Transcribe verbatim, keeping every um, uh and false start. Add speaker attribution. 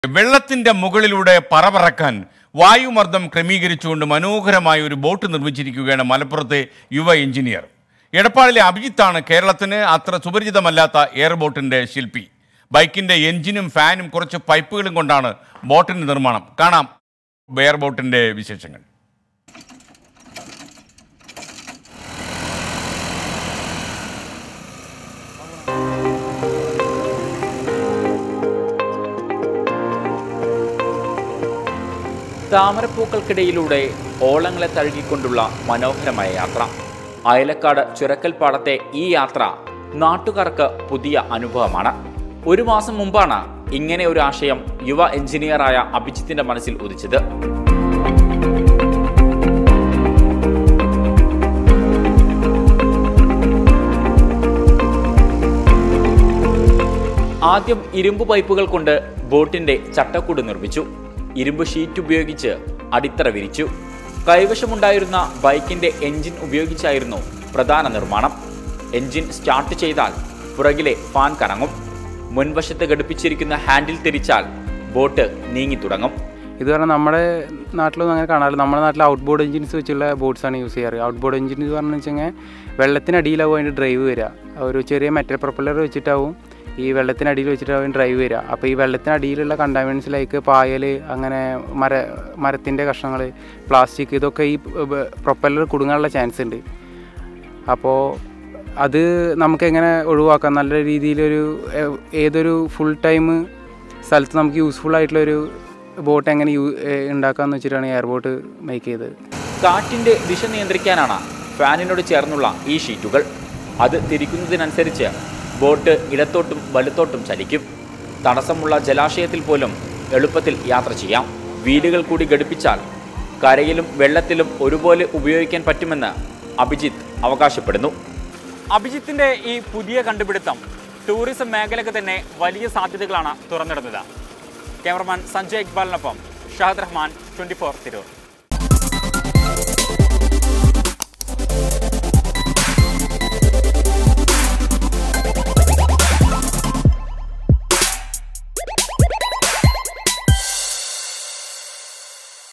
Speaker 1: വെള്ളത്തിന്റെ മുകളിലൂടെ പറപറക്കാൻ വായുമർദ്ദം ക്രമീകരിച്ചുകൊണ്ട് മനോഹരമായ ഒരു ബോട്ട് നിർമ്മിച്ചിരിക്കുകയാണ് മലപ്പുറത്തെ യുവ എഞ്ചിനീയർ. എടപ്പാളിലെ അഭിജിത്താണ് കേരളത്തിന് അത്ര സുപരിചിതമല്ലാത്ത എയർബോട്ടിന്റെ ശില്പി. ബൈക്കിന്റെ എഞ്ചിനും ഫാനും കുറച്ച് പൈപ്പുകളും കൊണ്ടാണ് ബോട്ടിന്റെ നിർമ്മാണം. കാണാം എയർബോട്ടിന്റെ വിശേഷങ്ങൾ.
Speaker 2: താമരപ്പൂക്കൾക്കിടയിലൂടെ ഓളങ്ങളെ തഴുകിക്കൊണ്ടുള്ള മനോഹരമായ യാത്ര. അയലക്കാട് ചുരക്കൽപ്പാടത്തെ ഈ യാത്ര നാട്ടുകാർക്ക് പുതിയ അനുഭവമാണ്. ഒരു മാസം മുമ്പാണ് ഇങ്ങനെ ഒരു ആശയം യുവ എഞ്ചിനീയറായ അഭിജിത്തിന്റെ മനസ്സിൽ ഉദിച്ചത്. ആദ്യം ഇരുമ്പ് പൈപ്പുകൾ കൊണ്ട് ബോട്ടിന്റെ ചട്ടക്കൂട് നിർമ്മിച്ചു. ഇരുമ്പ് ഷീറ്റ് ഉപയോഗിച്ച് അടിത്തറ വിരിച്ചു. കൈവശമുണ്ടായിരുന്ന ബൈക്കിന്റെ എഞ്ചിൻ ഉപയോഗിച്ചായിരുന്നു പ്രധാന നിർമ്മാണം. എഞ്ചിൻ സ്റ്റാർട്ട് ചെയ്താൽ പുറകിലെ ഫാൻ കറങ്ങും. മുൻവശത്ത് ഘടിപ്പിച്ചിരിക്കുന്ന ഹാൻഡിൽ തിരിച്ചാൽ ബോട്ട് നീങ്ങി തുടങ്ങും.
Speaker 3: ഇത് പറഞ്ഞാൽ നമ്മുടെ നാട്ടിലൊന്നും അങ്ങനെ കാണാറില്ല. നമ്മുടെ നാട്ടിൽ ഔട്ട് ബോർഡ് എഞ്ചിൻസ് വെച്ചുള്ള ബോട്ട്സാണ് യൂസ് ചെയ്യാറ്. ഔട്ട് ബോർഡ് എഞ്ചിൻ എന്ന് പറഞ്ഞു വെച്ച് കഴിഞ്ഞാൽ വെള്ളത്തിനടിയിലാവും അതിൻ്റെ ഡ്രൈവ് വരിക. ഒരു ചെറിയ മെറ്റൽ പ്രൊപ്പല്ലർ വെച്ചിട്ടാവും ഈ വെള്ളത്തിനടിയിൽ വെച്ചിട്ടാവും ഡ്രൈവ് വരിക. അപ്പോൾ ഈ വെള്ളത്തിനടിയിലുള്ള കണ്ടാമിനൻസിലേക്ക് പായൽ, അങ്ങനെ മര മരത്തിൻ്റെ കഷ്ണങ്ങൾ, പ്ലാസ്റ്റിക്, ഇതൊക്കെ ഈ പ്രൊപ്പല്ലർ കുടുങ്ങാനുള്ള ചാൻസ് ഉണ്ട്. അപ്പോൾ അത് നമുക്ക് എങ്ങനെ ഒഴിവാക്കാം? നല്ല രീതിയിലൊരു ഏതൊരു ഫുൾ ടൈം സ്ഥലത്ത് നമുക്ക് യൂസ്ഫുൾ ആയിട്ടുള്ളൊരു ബോട്ട് എങ്ങനെ യൂ ഉണ്ടാക്കാമെന്ന് വെച്ചിട്ടാണ് എയർബോട്ട് മേക്ക് ചെയ്തത്.
Speaker 2: കാറ്റിൻ്റെ ദിശ നിയന്ത്രിക്കാനാണ് ഫാനിനോട് ചേർന്നുള്ള ഈ ഷീറ്റുകൾ. അത് തിരിക്കുന്നതിനനുസരിച്ച് ബോട്ട് ഇടത്തോട്ടും വലത്തോട്ടും ചലിക്കും. തടസ്സമുള്ള ജലാശയത്തിൽ പോലും എളുപ്പത്തിൽ യാത്ര ചെയ്യാം. വീലുകൾ കൂടി ഘടിപ്പിച്ചാൽ കരയിലും വെള്ളത്തിലും ഒരുപോലെ ഉപയോഗിക്കാൻ പറ്റുമെന്ന് അഭിജിത്ത് അവകാശപ്പെടുന്നു. അഭിജിത്തിന്റെ ഈ പുതിയ കണ്ടുപിടുത്തം ടൂറിസം മേഖലയ്ക്ക് തന്നെ വലിയ സാധ്യതകളാണ് തുറന്നിടുന്നത്. ക്യാമറമാൻ സഞ്ജയ് ഇക്ബാലിനൊപ്പം ഷാഹദ് റഹ്മാൻ, ട്വന്റി ഫോർ തിരൂർ.